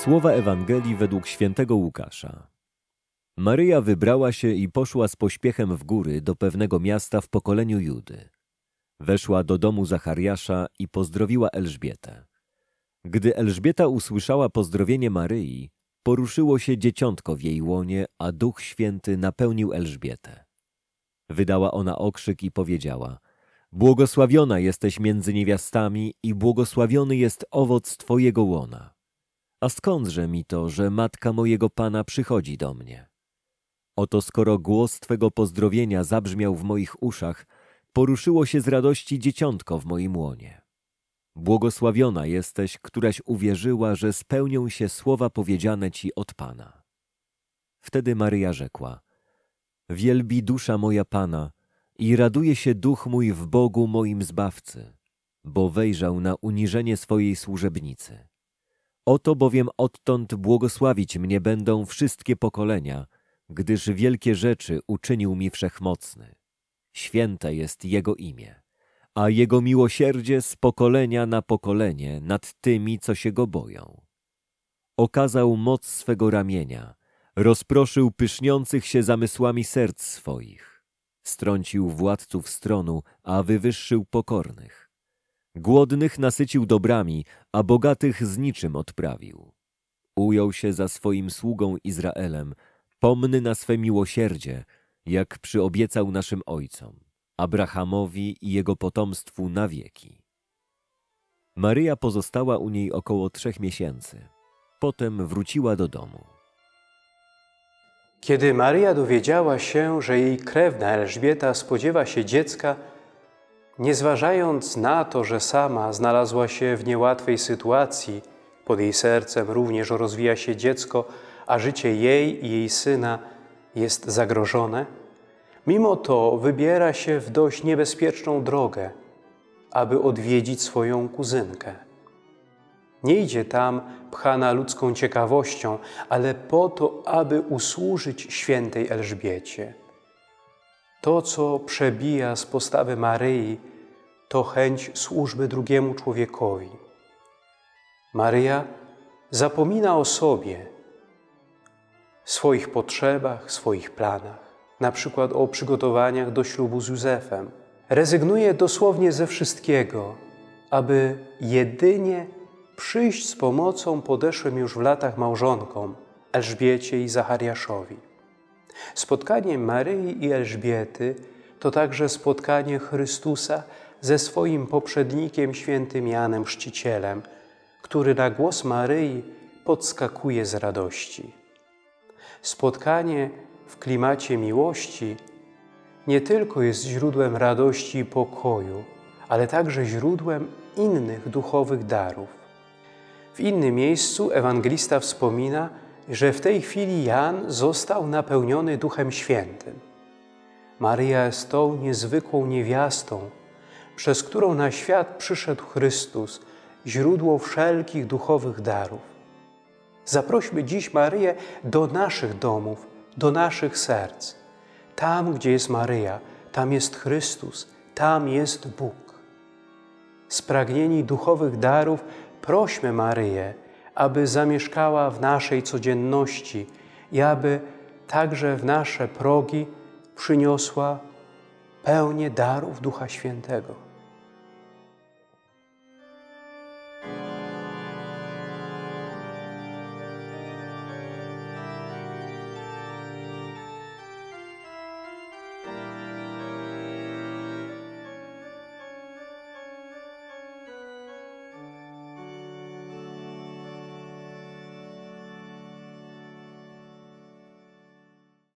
Słowa Ewangelii według świętego Łukasza. Maryja wybrała się i poszła z pośpiechem w góry do pewnego miasta w pokoleniu Judy. Weszła do domu Zachariasza i pozdrowiła Elżbietę. Gdy Elżbieta usłyszała pozdrowienie Maryi, poruszyło się dzieciątko w jej łonie, a Duch Święty napełnił Elżbietę. Wydała ona okrzyk i powiedziała: Błogosławiona jesteś między niewiastami i błogosławiony jest owoc Twojego łona. A skądże mi to, że matka mojego Pana przychodzi do mnie? Oto skoro głos Twego pozdrowienia zabrzmiał w moich uszach, poruszyło się z radości dzieciątko w moim łonie. Błogosławiona jesteś, któraś uwierzyła, że spełnią się słowa powiedziane Ci od Pana. Wtedy Maryja rzekła: Wielbi dusza moja Pana i raduje się duch mój w Bogu moim Zbawcy, bo wejrzał na uniżenie swojej służebnicy. Oto bowiem odtąd błogosławić mnie będą wszystkie pokolenia, gdyż wielkie rzeczy uczynił mi Wszechmocny. Święte jest Jego imię, a Jego miłosierdzie z pokolenia na pokolenie nad tymi, co się Go boją. Okazał moc swego ramienia, rozproszył pyszniących się zamysłami serc swoich. Strącił władców stronu, a wywyższył pokornych. Głodnych nasycił dobrami, a bogatych z niczym odprawił. Ujął się za swoim sługą Izraelem, pomny na swe miłosierdzie, jak przyobiecał naszym ojcom, Abrahamowi i jego potomstwu na wieki. Maryja pozostała u niej około 3 miesięcy. Potem wróciła do domu. Kiedy Maryja dowiedziała się, że jej krewna Elżbieta spodziewa się dziecka, nie zważając na to, że sama znalazła się w niełatwej sytuacji, pod jej sercem również rozwija się dziecko, a życie jej i jej syna jest zagrożone, mimo to wybiera się w dość niebezpieczną drogę, aby odwiedzić swoją kuzynkę. Nie idzie tam pchana ludzką ciekawością, ale po to, aby usłużyć świętej Elżbiecie. To, co przebija z postawy Maryi, to chęć służby drugiemu człowiekowi. Maryja zapomina o sobie, swoich potrzebach, swoich planach, na przykład o przygotowaniach do ślubu z Józefem. Rezygnuje dosłownie ze wszystkiego, aby jedynie przyjść z pomocą podeszłym już w latach małżonkom, Elżbiecie i Zachariaszowi. Spotkanie Maryi i Elżbiety to także spotkanie Chrystusa ze swoim poprzednikiem, świętym Janem Chrzcicielem, który na głos Maryi podskakuje z radości. Spotkanie w klimacie miłości nie tylko jest źródłem radości i pokoju, ale także źródłem innych duchowych darów. W innym miejscu ewangelista wspomina, że w tej chwili Jan został napełniony Duchem Świętym. Maryja jest tą niezwykłą niewiastą, przez którą na świat przyszedł Chrystus, źródło wszelkich duchowych darów. Zaprośmy dziś Maryję do naszych domów, do naszych serc. Tam, gdzie jest Maryja, tam jest Chrystus, tam jest Bóg. Spragnieni duchowych darów, prośmy Maryję, aby zamieszkała w naszej codzienności i aby także w nasze progi przyniosła pełnię darów Ducha Świętego.